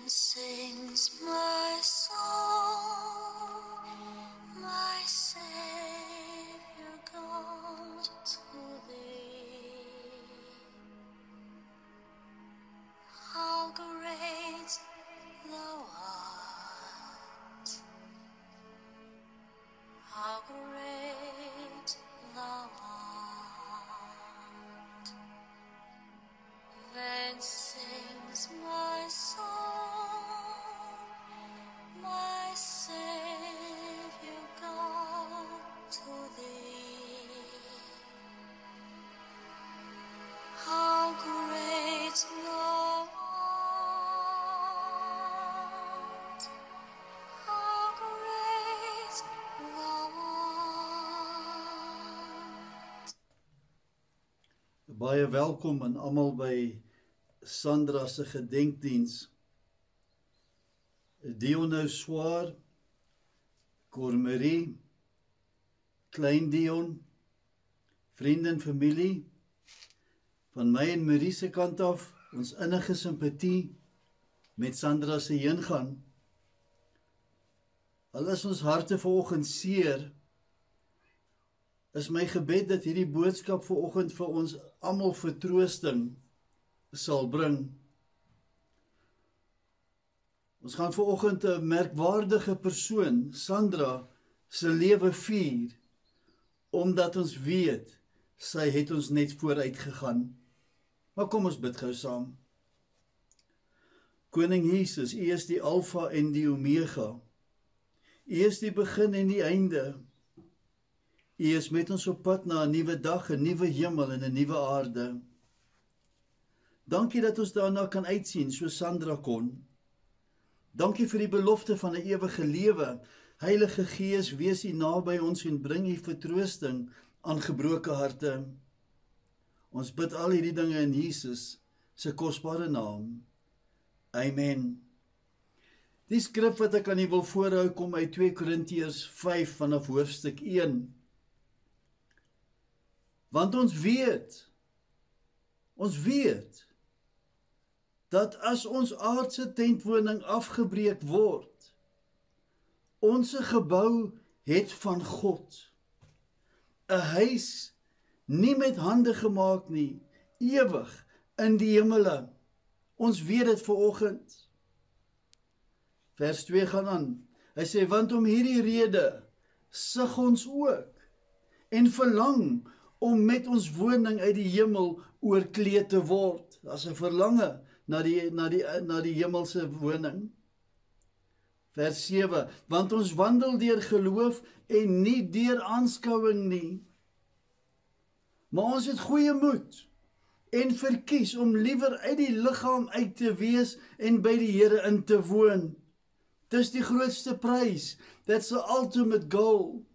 Sings my soul, my Savior God, to thee. How great thou art, how great thou art. Then sings my soul, my Savior God, to thee. How great thou art, how great thou art. Baie welkom aan almal by Sandra se gedenkdiens. Dion Swaar, Cormarie, Klein Dion, vriende en familie, van my en Marie se kant af, ons innige simpatie met Sandra se heengaan. Al is ons harte vanoggend seer, is my gebed dat hierdie boodskap vanoggend vir ons almal vertroosting sal bring. Ons gaan vanoggend 'n merkwaardige persoon, Sandra, se lewe vier, omdat ons weet, sy het ons net vooruit gegaan. Maar kom ons bid gou saam. Koning Jesus, U is die Alfa en die Omega. U is die begin en die einde. U is met ons op pad na 'n nuwe dag, 'n nuwe hemel en 'n nuwe aarde. Dankie dat ons daarna kan uitsien, so Sandra kon. Dankie vir die belofte van 'n ewige lewe. Heilige Gees, wees U naby ons en bring U vertroosting aan gebroke harte. Ons bid al hierdie dinge in Jesus se kosbare naam. Amen. Die skrif wat ek aan u wil voorhou kom uit 2 Korintiërs 5 vanaf hoofstuk 1. Want ons weet, dat as ons aardse tentwoning afgebreek word, ons gebou het van God, 'n huis nie met hande gemaak nie, ewig in die hemele. Ons weet dit vanoggend. Vers 2 gaan aan. Hy sê, want om hierdie rede sug ons ook en verlang om met ons woning uit die hemel oorkleed te word. Daar's 'n verlange na die hemelse woning. Vers 7, want ons wandel deur geloof en nie deur aanskouing nie. Maar ons het goeie moed en verkies om liewer uit die liggaam uit te wees en by die Here in te woon. Dis die grootste prys. That's the ultimate goal.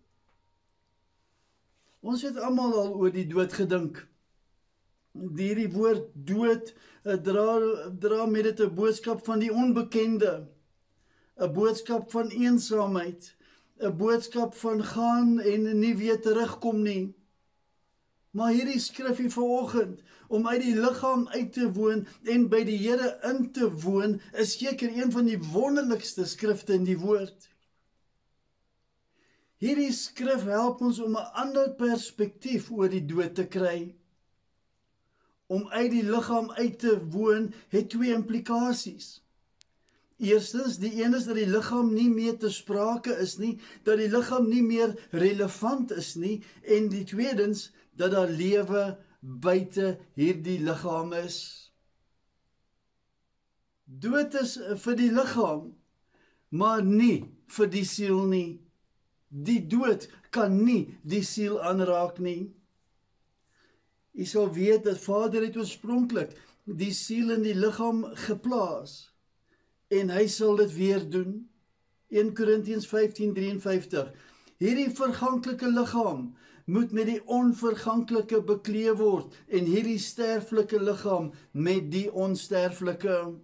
Ons het almal al oor die dood gedink. Hierdie woord dood dra met dit 'n boodskap van die onbekende, 'n boodskap van eensaamheid, 'n boodskap van gaan en nie weer terugkom nie. Maar hierdie skrifgie vanoggend, om uit die liggaam uit te woon en by die Here in te woon, is seker een van die wonderlikste skrifte in die woord. Hierdie skrif help ons om 'n ander perspektief oor die dood te kry. Om uit die liggaam uit te woon het 2 implikasies. Eerstens, die een is dat die liggaam nie meer te sprake is nie, dat die liggaam nie meer relevant is nie, en die tweedens, dat daar lewe buite hierdie liggaam is. Dood is vir die liggaam, maar nie vir die siel nie. Die dood kan nie die siel aanraak nie. U sal weet dat Vader het oorspronklik die siel in die liggaam geplaas, en hy sal dit weer doen. 1 Korintiërs 15:53. Hierdie verganklike liggaam moet met die onverganklike bekleed word, en hierdie sterflike liggaam met die onsterflike.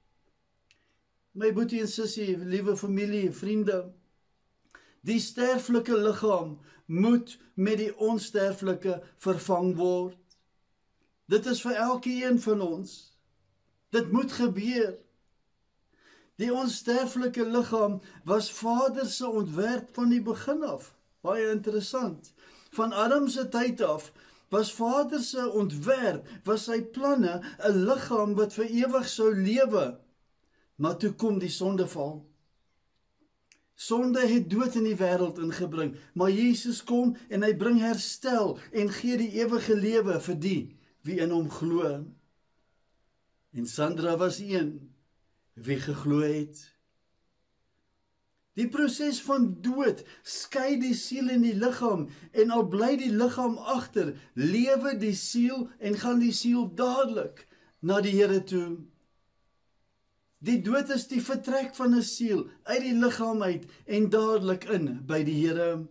My boetie en sussie, liewe familie, vriende, die sterflike liggaam moet met die onsterflike vervang word. Dit is vir elkeen van ons. Dit moet gebeur. Die onsterflike liggaam was Vader se ontwerp van die begin af. Baie interessant. Van Adam se tyd af was Vader se ontwerp, was sy planne, 'n liggaam wat vir ewig sou lewe. Maar toe kom die sondeval. Sonde het dood in die wêreld ingebring, maar Jesus kom en hy bring herstel en gee die ewige lewe vir die wie in hom glo. En Sandra was een wie geglo het. Die proses van dood skei die siel en die liggaam, en al bly die liggaam agter, lewe die siel en gaan die siel dadelik na die Here toe. Die dood is die vertrek van 'n siel uit die liggaam uit en dadelik in by die Here.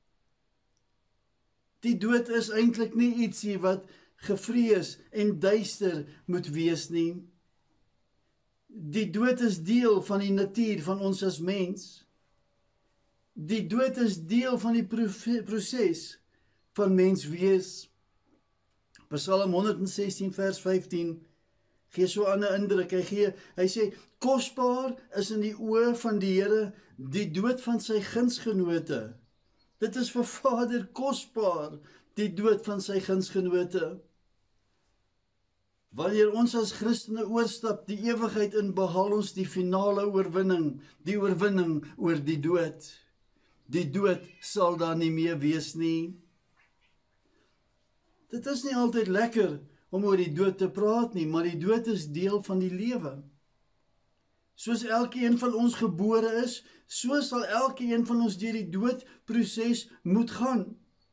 Die dood is eintlik nie ietsie wat gevrees en duister moet wees nie. Die dood is deel van die natuur van ons as mens. Die dood is deel van die proses van mens wees. Psalm 116 vers 15 gee so 'n indruk. Hy sê, kosbaar is in die oë van die Here die dood van sy gunsgenote. Dit is vir Vader kosbaar, die dood van sy gunsgenote. Wanneer ons as Christene oorstap die ewigheid in, behaal ons die finale oorwinning, die oorwinning oor die dood. Die dood sal daar nie meer wees nie. Dit is nie altyd lekker om oor die dood te praat nie, maar die dood is deel van die lewe. Soos elkeen van ons gebore is, so sal elkeen van ons deur die doodproses moet gaan.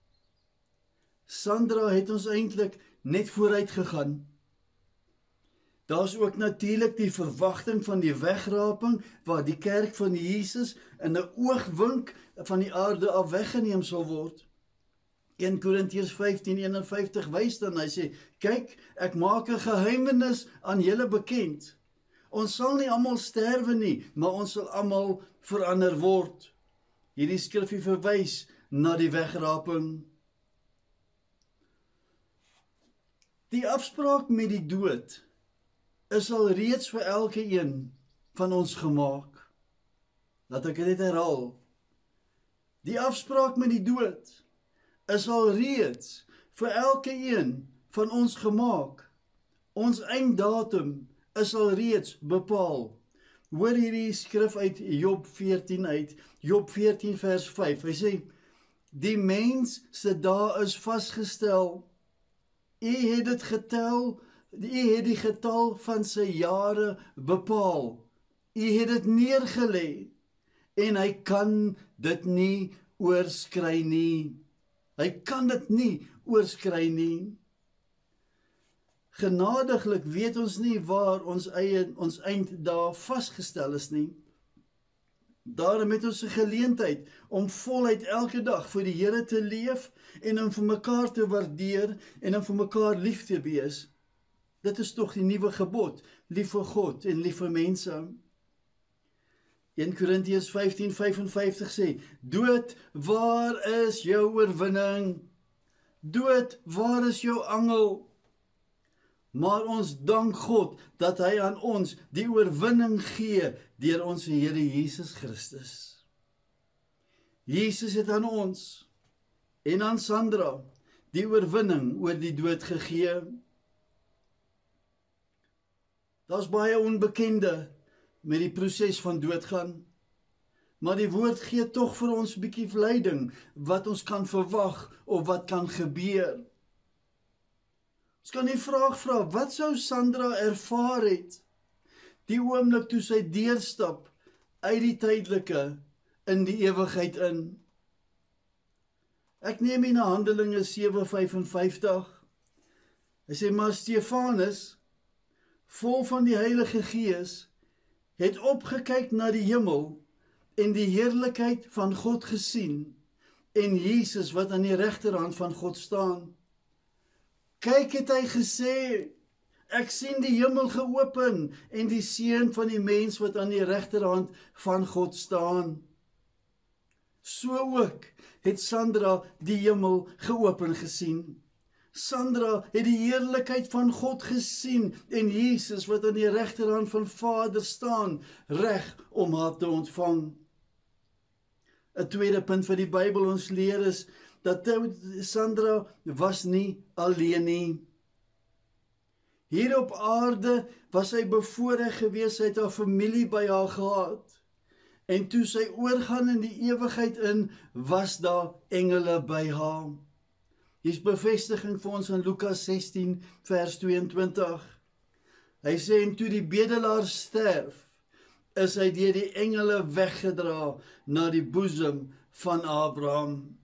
Sandra het ons eintlik net vooruit gegaan. Daar's ook natuurlik die verwagting van die wegraping, waar die kerk van Jesus in 'n oogwink van die aarde af weggeneem sal word. 1 Korintiërs 15:51 wys dan, hy sê, kyk, ek maak 'n geheimenis aan julle bekend. Ons sal nie almal sterwe nie, maar ons sal almal verander word. Hierdie skrifgie verwys na die wegraping. Die afspraak met die dood is al reeds vir elke een van ons gemaak. Laat ek dit herhaal. Die afspraak met die dood is al reeds vir elke een van ons gemaak. Ons einddatum is al reeds bepaal. Hoor hierdie skrif uit Job 14 uit, Job 14 vers 5. Hy sê, die mens se dae is vasgestel. U het dit getel, U het die getal van sy jare bepaal. U het dit neergelê en hy kan dit nie oorskry nie. Hy kan dit nie oorskry nie. Genadiglik weet ons nie waar ons einddae vasgestel is nie. Daarom het ons 'n geleentheid om voluit elke dag vir die Here te leef en om vir mekaar te waardeer en om vir mekaar lief te wees. Dit is tog die nuwe gebod, lief vir God en lief vir mense. 1 Korintiërs 15:55 sê, dood, waar is jou oorwinning? Dood, waar is jou angel? Maar ons dank God dat hy aan ons die oorwinning gee deur ons Here Jesus Christus. Jesus het aan ons en aan Sandra die oorwinning oor die dood gegee. Daar's baie onbekende met die proses van doodgaan, maar die woord gee tog vir ons 'n bietjie leiding wat ons kan verwag of wat kan gebeur. Ons kan die vraag vra, wat sou Sandra ervaar het die oomblik toe sy deurstap uit die tydelike in die ewigheid in? Ek neem hier na Handelinge 7:55. Hy sê, maar Stefanus, vol van die Heilige Gees, het opgekyk na die hemel en die heerlikheid van God gesien en Jesus wat aan die regterhand van God staan. Kyk, het hy gesê, ek sien die hemel geopen en die seun van die mens wat aan die regterhand van God staan. So ook het Sandra die hemel geopen gesien. Sandra het die heerlikheid van God gesien en Jesus wat aan die regterhand van Vader staan, reg om haar te ontvang. 'n tweede punt van die Bybel ons leer is dat Sandra was nie alleen nie. Hier op aarde was sy bevoorreg gewees, sy het haar familie by haar gehad. En toe sy oorgaan in die ewigheid in, was daar engele by haar. Hier is bevestiging vir ons in Lukas 16 vers 22. Hy sê, en toe die bedelaar sterf, is hy deur die engele weggedra na die boesem van Abraham.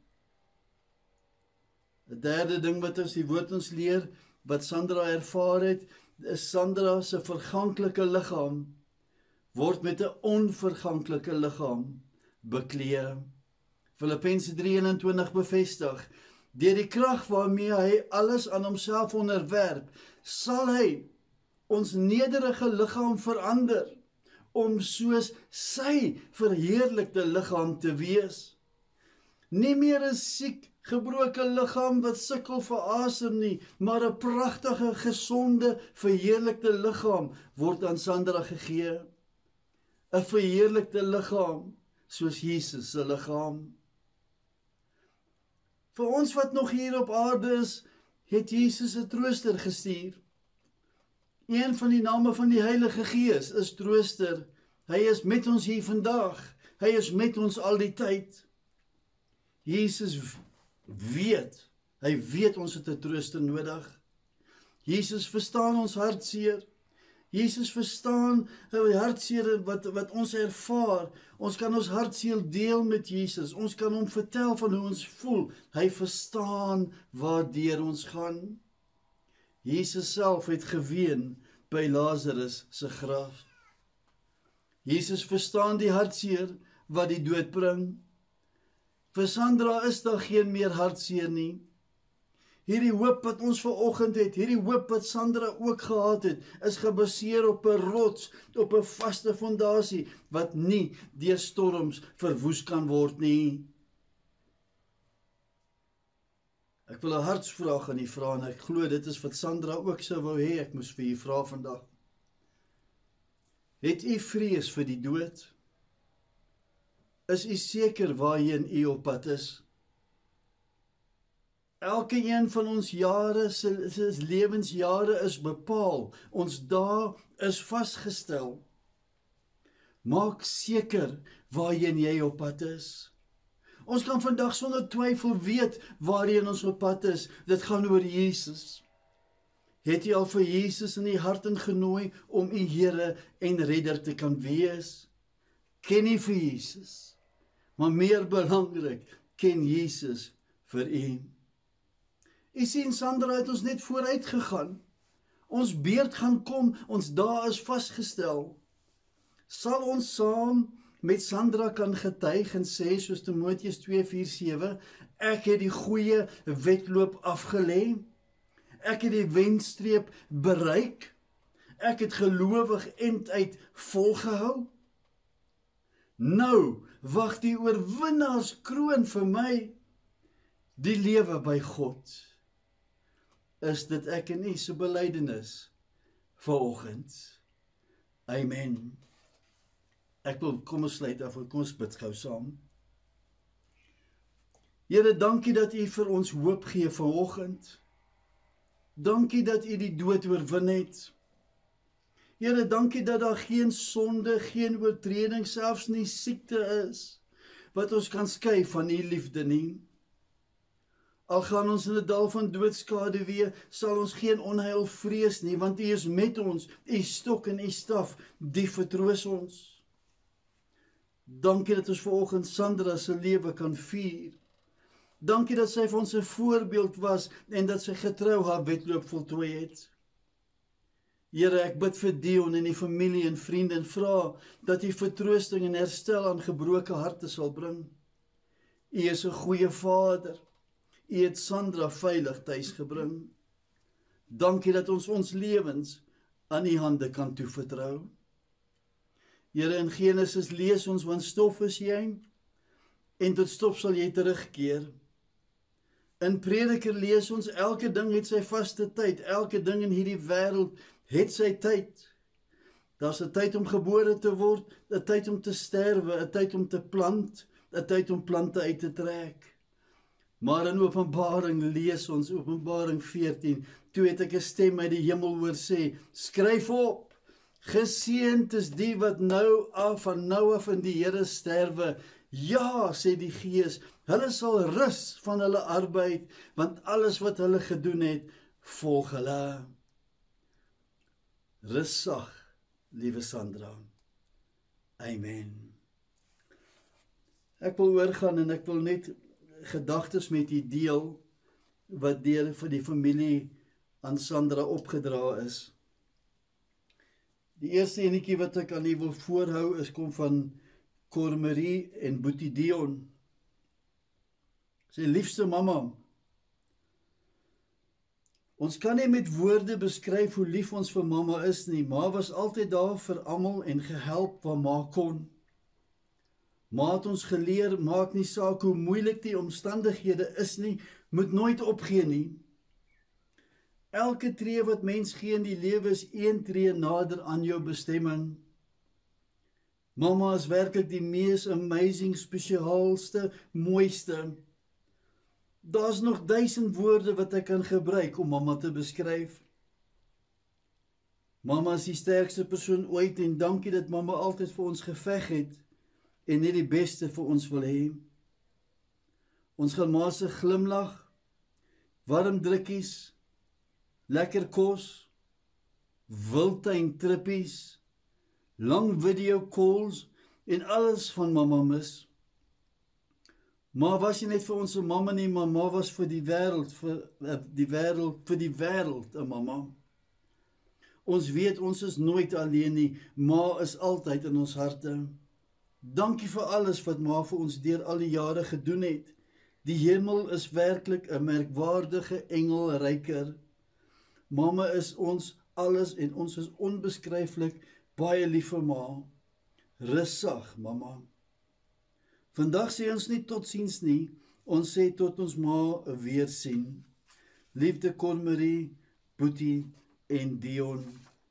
'n derde ding wat ons die woord ons leer, wat Sandra ervaar het, is Sandra se verganklike liggaam word met 'n onverganklike liggaam beklee. Filippense 3:21 bevestig, deur die krag waarmee hy alles aan homself onderwerp, sal hy ons nederige liggaam verander, om soos sy verheerlikte liggaam te wees. Nie meer 'n siek, gebroke liggaam wat sukkel vir asem nie, maar 'n pragtige, gesonde, verheerlikte liggaam word aan Sandra gegee. 'n verheerlikte liggaam, soos Jesus se liggaam. Vir ons wat nog hier op aarde is, het Jesus 'n trooster gestuur. Een van die name van die Heilige Gees is trooster. Hy is met ons hier vandag. Hy is met ons al die tyd. Jesus weet, hy weet ons het 'n trooster nodig. Jesus verstaan ons hartseer. Jesus verstaan die hartseer wat ons ervaar. Ons kan ons hartseer deel met Jesus. Ons kan hom vertel van hoe ons voel. Hy verstaan waardeur ons gaan. Jesus self het geween by Lazarus se graf. Jesus verstaan die hartseer wat die dood bring. Vir Sandra is daar geen meer hartseer nie. Hierdie hoop wat ons vanoggend het, hierdie hoop wat Sandra ook gehad het, is gebaseer op 'n rots, op 'n vaste fondasie, wat nie deur storms verwoes kan word nie. Ek wil 'n hartsvraag aan u vra, en ek glo dit is wat Sandra ook sou wou hê, ek moes vir u vra vandag. Het u vrees vir die dood? Is u seker waarheen u op pad is? Elke een van ons jare, sy lewensjare is bepaal. Ons dae is vasgestel. Maak seker waarheen jy op pad is. Ons kan vandag sonder twyfel weet waarheen ons op pad is. Dit gaan oor Jesus. Het jy al vir Jesus in die hart ingenooi om u Here en Redder te kan wees? Ken jy vir Jesus? Maar meer belangrik, ken Jesus vir u. U sien, Sandra het ons net vooruit gegaan. Ons beurt gaan kom, ons dae is vasgestel. Sal ons saam met Sandra kan getuig en sê, soos Timoteus 2:4-7, ek het die goeie wedloop afgelê, ek het die wenstreep bereik, ek het gelowig enduit volgehou. Nou wag die oorwinnaarskroon vir my, die lewe by God. Is dit ek en u se belydenis vanoggend? Amen. Ek wil, kom ons sluit af, kom ons bid gou saam. Here, dankie dat u vir ons hoop gee vanoggend. Dankie dat u die dood oorwin het. Here, dankie dat daar geen sonde, geen oortreding, selfs nie siekte is, wat ons kan skei van u liefde nie. Al gaan ons in 'n dal van doodskaduwee, sal ons geen onheil vrees nie, want u is met ons, u stok en u staf, die vertroos ons. Dankie dat ons vanoggend Sandra se lewe kan vier. Dankie dat sy vir ons 'n voorbeeld was en dat sy getrou haar wedloop voltooi het. Here, ek bid vir Dion en die familie en vriende en vra dat u vertroosting en herstel aan gebroke harte sal bring. U is 'n goeie Vader. U het Sandra veilig tuis gebring. Dankie dat ons lewens aan u hande kan toevertrou. Here, in Genesis lees ons, want stof is jy, en tot stof sal jy terugkeer. In Prediker lees ons, elke ding het sy vaste tyd, elke ding in hierdie wêreld het sy tyd. Daar's 'n tyd om gebore te word, 'n tyd om te sterwe, 'n tyd om te plant, 'n tyd om plante uit te trek. Maar in Openbaring lees ons, Openbaring 14, toe het ek 'n stem uit die hemel hoor sê, skryf op, geseënd is die wat van nou af in die Here sterwe. Ja, sê die Gees, hulle sal rus van hulle arbeid, want alles wat hulle gedoen het, volg hulle. Rus sag, liewe Sandra. Amen. Ek wil oorgaan en ek wil net gedagtes met u deel wat deur vir die familie aan Sandra opgedra is. Die eerste enetjie wat ek aan u wil voorhou is kom van Cormarie en Boetie Dion. Sy liefste mamma. Ons kan nie met woorde beskryf hoe lief ons vir mamma is nie. Ma was altyd daar vir almal en gehelp waar ma kon. Ma het ons geleer, maak nie saak hoe moeilik die omstandighede is nie, moet nooit opgee nie. Elke tree wat mens gee in die lewe is een tree nader aan jou bestemming. Mamma is werklik die mees amazing, spesiaalste, mooiste. Daar's nog 1000 woorde wat ek kan gebruik om mamma te beskryf. Mamma is die sterkste persoon ooit en dankie dat mamma altyd vir ons geveg het en net die beste vir ons wil hê. Ons gaan ma se glimlag, warm drukkies, lekker kos, wildtuin trippies, lang video calls en alles van mamma mis. Ma was nie net vir ons 'n mamma nie, maar ma was vir die wêreld, vir die wêreld 'n mamma. Ons weet ons is nooit alleen nie, ma is altyd in ons harte. Dankie vir alles wat ma vir ons deur al die jare gedoen het. Die hemel is werklik 'n merkwaardige engelryker. Mamma is ons alles en ons is onbeskryflik baie lief vir ma. Rus sag, mamma. Vandag sê ons nie totsiens nie, ons sê tot ons ma weer sien. Liefde Cormarie, Boetie en Dion.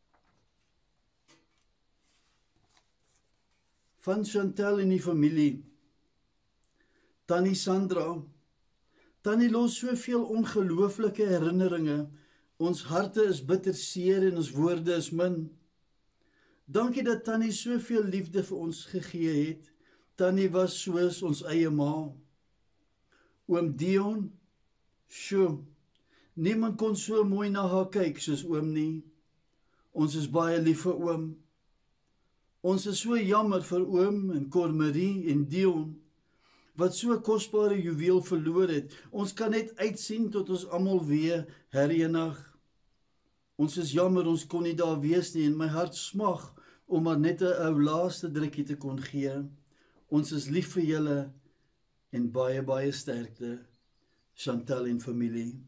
Van Chantel en die familie. Tannie Sandra. Tannie los soveel ongelooflike herinneringe. Ons harte is bitter seer en ons woorde is min. Dankie dat Tannie soveel liefde vir ons gegee het. Tannie was soos ons eie ma. Oom Dion, sjoe, niemand kon so mooi na haar kyk soos oom nie. Ons is baie lief vir oom. Ons is so jammer vir oom en Cormarie en Dion, wat so 'n kosbare juweel verloor het. Ons kan net uitsien tot ons almal weer herenig. Ons is jammer ons kon nie daar wees nie en my hart smag om maar net 'n ou laaste drukkie te kon gee. Ons is lief vir julle en baie, baie sterkte. Chantal en familie.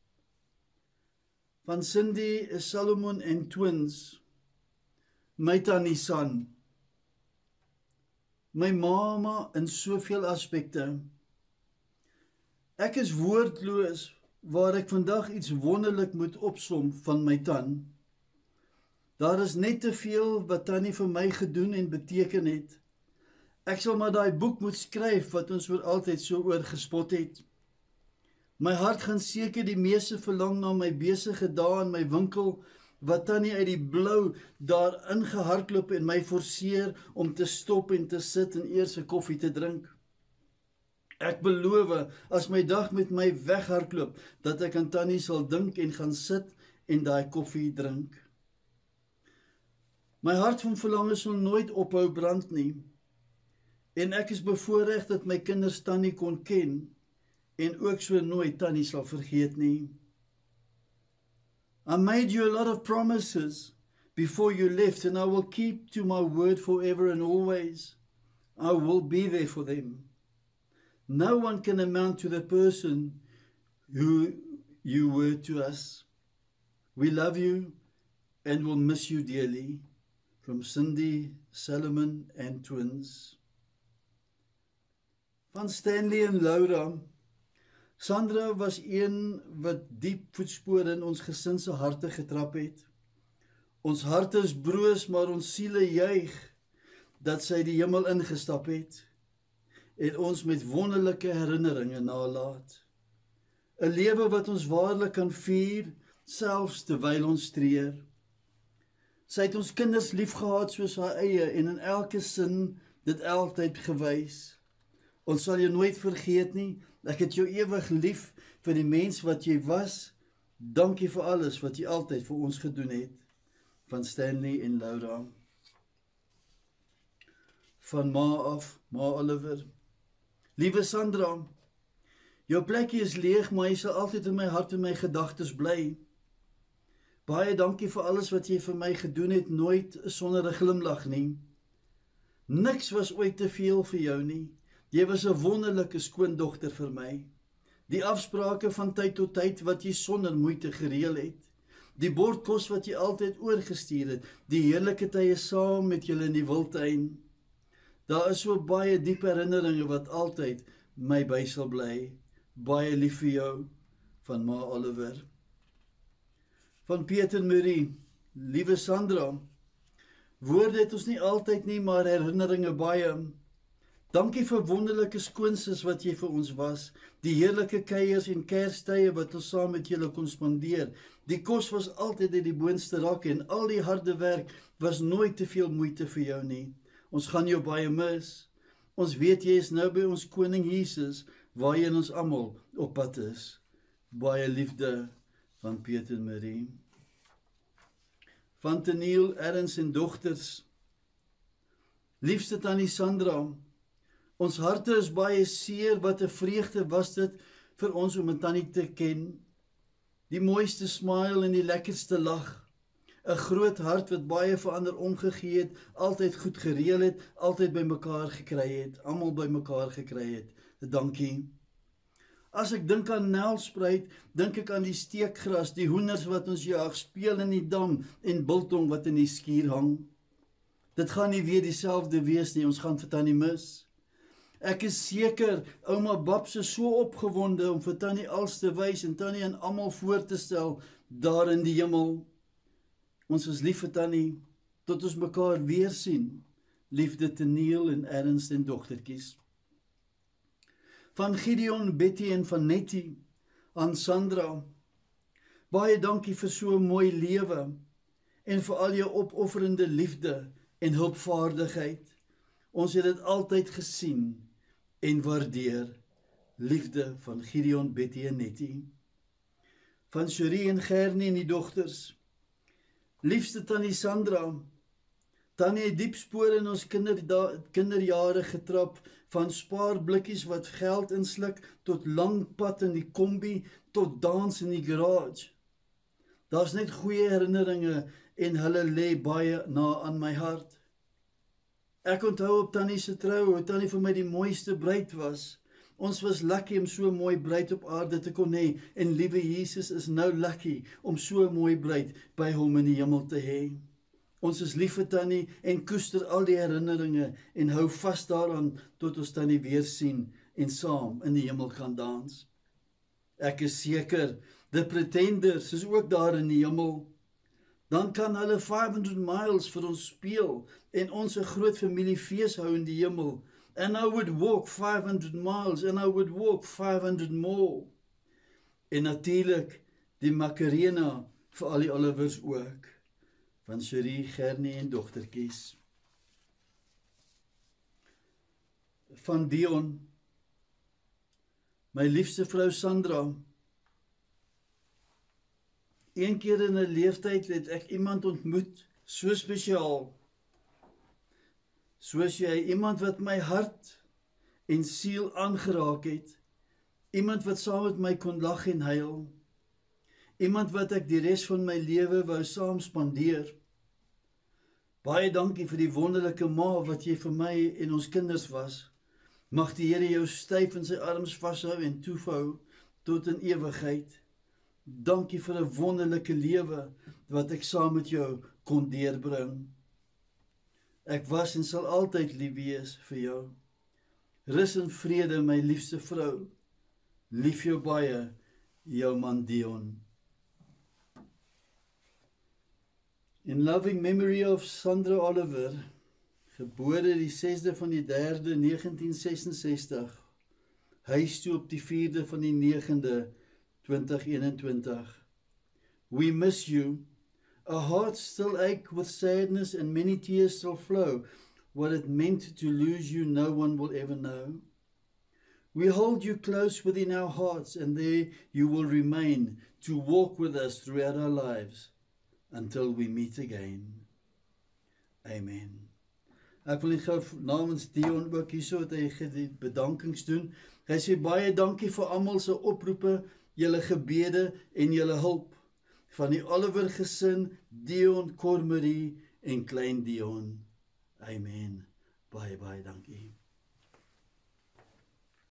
Van Cindy, Salomon en twins. My tannie San. My mamma in soveel aspekte. Ek is woordloos waar ek vandag iets wonderlik moet opsom van my tan. Daar is net te veel wat tannie vir my gedoen en beteken het. Ek sal maar daai boek moet skryf wat ons vir altyd so oor gespot het. My hart gaan seker die meeste verlang na my besige dae in my winkel, wat tannie uit die blou daar ingehardloop en my forceer om te stop en te sit en eers 'n koffie te drink. Ek beloof, as my dag met my weghardloop, dat ek aan tannie sal dink en gaan sit en daai koffie drink. My hart van verlange sal nooit ophou brand nie. En ek is bevoorreg dat my kinders tannie kon ken en ook so nooit tannie sal vergeet nie. I made you a lot of promises before you left, and I will keep to my word forever and always. I will be there for them. No one can amount to the person who you were to us. We love you and will miss you dearly. From Cindy, Salomon and twins. Van Stanley en Laura. Sandra was een wat diep voetspore in ons gesin se harte getrap het. Ons harte is broos, maar ons siele juig dat sy die hemel ingestap het en ons met wonderlike herinneringe nalaat. 'n Lewe wat ons waarlik kan vier, selfs terwyl ons treur. Sy het ons kinders liefgehad soos haar eie en in elke sin dit altyd gewys. Ons sal jou nooit vergeet nie. Ek het jou ewig lief vir die mens wat jy was. Dankie vir alles wat jy altyd vir ons gedoen het. Van Stanley en Laura. Van ma af, ma Oliver. Liewe Sandra, jou plekkie is leeg, maar jy sal altyd in my hart en my gedagtes bly. Baie dankie vir alles wat jy vir my gedoen het, nooit sonder 'n glimlag nie. Niks was ooit te veel vir jou nie. Jy was 'n wonderlike skoondogter vir my. Die afsprake van tyd tot tyd wat jy sonder moeite gereël het. Die bord kos wat jy altyd oorgestuur het. Die heerlike tye saam met julle in die wildtuin. Daar is so baie diep herinneringe wat altyd my by sal bly. Baie lief vir jou, van ma Oliver. Van Piet en Marie, liewe Sandra, woorde het ons nie altyd nie, maar herinneringe baie. Dankie vir wonderlike skoonsis wat jy vir ons was, die heerlike kuiers en Kerstye wat ons saam met julle kon spandeer. Die kos was altyd uit die boonste rak en al die harde werk was nooit te veel moeite vir jou nie. Ons gaan jou baie mis. Ons weet jy is nou by ons koning Jesus, waarheen ons almal op pad is. Baie liefde, van Piet en Marie. Van Teniel, Ernst en dogters. Liefste tannie Sandra, ons harte is baie seer, wat 'n vreugde was dit vir ons om 'n tannie te ken. Die mooiste smile en die lekkerste lag. 'n Groot hart wat baie vir ander omgegee het, altyd goed gereël het, altyd by mekaar gekry het, almal by mekaar gekry het. Dankie. As ek dink aan Nelspruit, dink ek aan die steekgras, die hoenders wat ons jaag, speel in die dam en biltong wat in die skuur hang. Dit gaan nie weer dieselfde wees nie, ons gaan vir tannie mis. Ek is seker, ouma Babs is so opgewonde om vir tannie als te wys en tannie aan almal voor te stel, daar in die hemel. Ons is lief vir tannie, tot ons mekaar weer sien. Liefde Teniel en Ernst en dogtertjies. Van Gideon, Betty en van Nettie, aan Sandra. Baie dankie vir so 'n mooi lewe en vir al jou opofferende liefde en hulpvaardigheid. Ons het dit altyd gesien en waardeer. Liefde van Gideon, Betty en Nettie. Van Cherie en Gernie en die dogters. Liefste tannie Sandra, tannie het diep spore in ons kinderjare getrap, van spaarblikkies wat geld insluk, tot lang pad in die kombi, tot dans in die garage. Daar's net goeie herinneringe en hulle lê baie na aan my hart. Ek onthou op tannie se trou, hoe tannie vir my die mooiste bruid was. Ons was lucky om so 'n mooi bruid op aarde te kon hê, en liewe Jesus is nou lucky om so 'n mooi bruid by hom in die hemel te hê. Ons is lief vir tannie en koester al die herinneringe en hou vas daaraan tot ons tannie weer sien en saam in die hemel gaan dans. Ek is seker, die Pretenders is ook daar in die hemel. Dan kan hulle 500 miles vir ons speel en ons 'n groot familiefees hou in die hemel. And I would walk 500 miles and I would walk 500 more. En natuurlik die Macarena vir al die Olivers ook. Van Cherie, Gernie en dogtertjies. Van Dion, my liefste vrou Sandra. Een keer in 'n leeftyd het ek iemand ontmoet, so spesiaal. Soos jy, iemand wat my hart en siel aangeraak het. Iemand wat saam met my kon lag en huil. Iemand wat ek die res van my lewe wou saam spandeer. Baie dankie vir die wonderlike ma wat jy vir my en ons kinders was. Mag die Here jou styf in sy arms vashou en toevou tot in ewigheid. Dankie vir 'n wonderlike lewe wat ek saam met jou kon deurbring. Ek was en sal altyd lief wees vir jou. Rus in vrede, my liefste vrou. Lief jou baie, jou man Dion. In loving memory of Sandra Oliver, gebore die 6de van die 3de 1966, huis toe op die 4de van die 9de 2021. We miss you. Our hearts still ache with sadness and many tears still flow. What it meant to lose you no one will ever know. We hold you close within our hearts, and there you will remain to walk with us throughout our lives until we meet again. Amen. Ek wil net gou namens Dion ook hierso dat hy die bedankings doen. Hy sê baie dankie vir almal se oproepe, julle gebede en julle hulp. Van die Oliver gesin, Dion, Cormarie en klein Dion. Amen. Baie dankie.